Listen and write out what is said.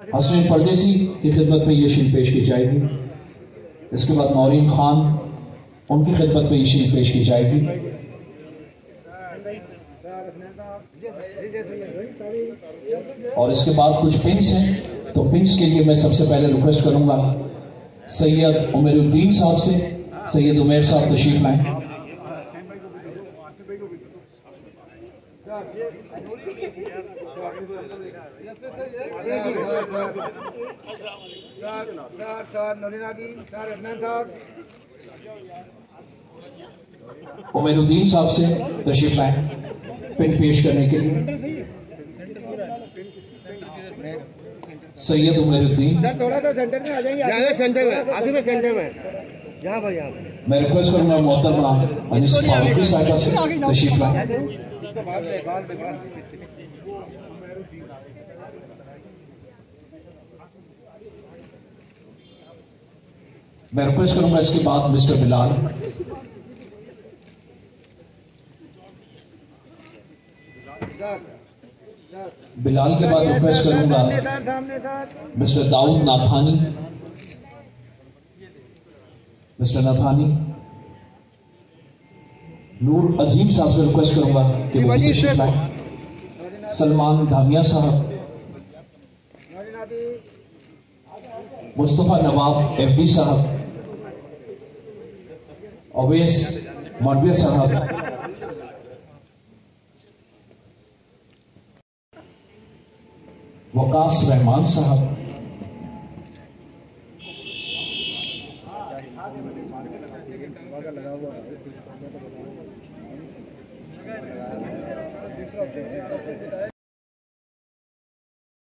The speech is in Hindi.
हसनैन परदेसी की खिदमत में ये शील्ड पेश की जाएगी। इसके बाद नौरीन खान, उनकी खिदमत में ये शील्ड पेश की जाएगी। और इसके बाद कुछ पिंस हैं, तो पिंस के लिए मैं सबसे पहले रिक्वेस्ट करूंगा सैयद उमरुद्दीन साहब से। सैयद उमैर साहब तशरीफ लाएं। उमरुद्दीन साहब से तशरीफ लाएं पिन पेश करने के लिए। सैयद उमरुद्दीन सर थोड़ा सा सेंटर में आ जाएंगे, सेंटर में आगे में सेंटर में यहाँ पर यहाँ मैं रिक्वेस्ट करूंगा मोहतरमा अनिस फारूकी साहिबा से तशरीफ लाएं। मैं रिक्वेस्ट करूंगा इसके बाद मिस्टर बिलाल। बिलाल के बाद रिक्वेस्ट करूंगा मिस्टर दाऊद नाथानी। मिस्टर नाथानी। नूर अजीम साहब से रिक्वेस्ट करूंगा कि वो तशरीफ लाएं। सलमान धामिया साहब, मुस्तफा नवाब एफडी साहब, अवैस मौलवी साहब, वकास रहमान साहब,